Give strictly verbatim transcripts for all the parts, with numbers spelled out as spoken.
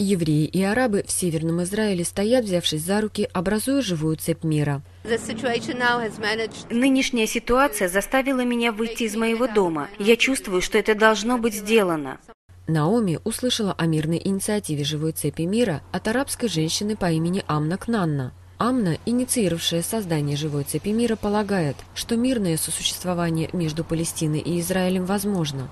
Евреи и арабы в Северном Израиле стоят, взявшись за руки, образуя живую цепь мира. Нынешняя ситуация заставила меня выйти из моего дома. Я чувствую, что это должно быть сделано. Наоми услышала о мирной инициативе живой цепи мира от арабской женщины по имени Амна Кнанна. Амна, инициировавшая создание живой цепи мира, полагает, что мирное сосуществование между Палестиной и Израилем возможно.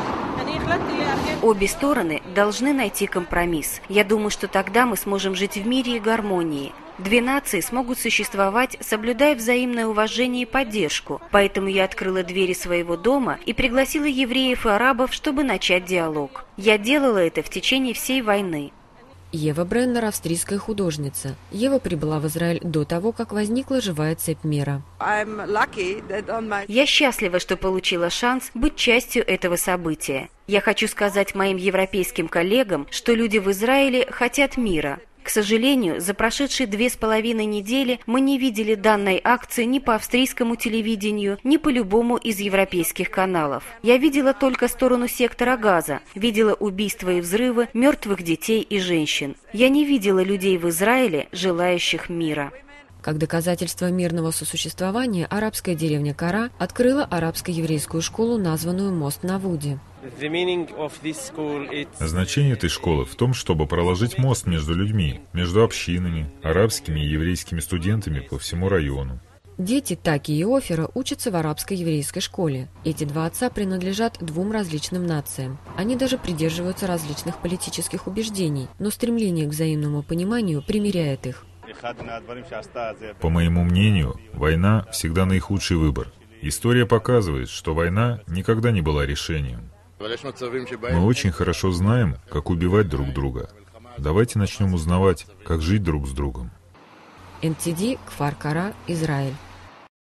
Обе стороны должны найти компромисс. Я думаю, что тогда мы сможем жить в мире и гармонии. Две нации смогут существовать, соблюдая взаимное уважение и поддержку. Поэтому я открыла двери своего дома и пригласила евреев и арабов, чтобы начать диалог. Я делала это в течение всей войны. Ева Бреннер – австрийская художница. Ева прибыла в Израиль до того, как возникла живая цепь мира. Я счастлива, что получила шанс быть частью этого события. Я хочу сказать моим европейским коллегам, что люди в Израиле хотят мира. К сожалению, за прошедшие две с половиной недели мы не видели данной акции ни по австрийскому телевидению, ни по любому из европейских каналов. Я видела только сторону сектора Газа, видела убийства и взрывы, мертвых детей и женщин. Я не видела людей в Израиле, желающих мира. Как доказательство мирного сосуществования, арабская деревня Кара открыла арабско-еврейскую школу, названную «Мост на Вуде». Значение этой школы в том, чтобы проложить мост между людьми, между общинами, арабскими и еврейскими студентами по всему району. Дети Таки и Офера учатся в арабско-еврейской школе. Эти два отца принадлежат двум различным нациям. Они даже придерживаются различных политических убеждений, но стремление к взаимному пониманию примиряет их. По моему мнению, война всегда наихудший выбор. История показывает, что война никогда не была решением. Мы очень хорошо знаем, как убивать друг друга. Давайте начнем узнавать, как жить друг с другом. эн ти ди, Кфар Кара, Израиль.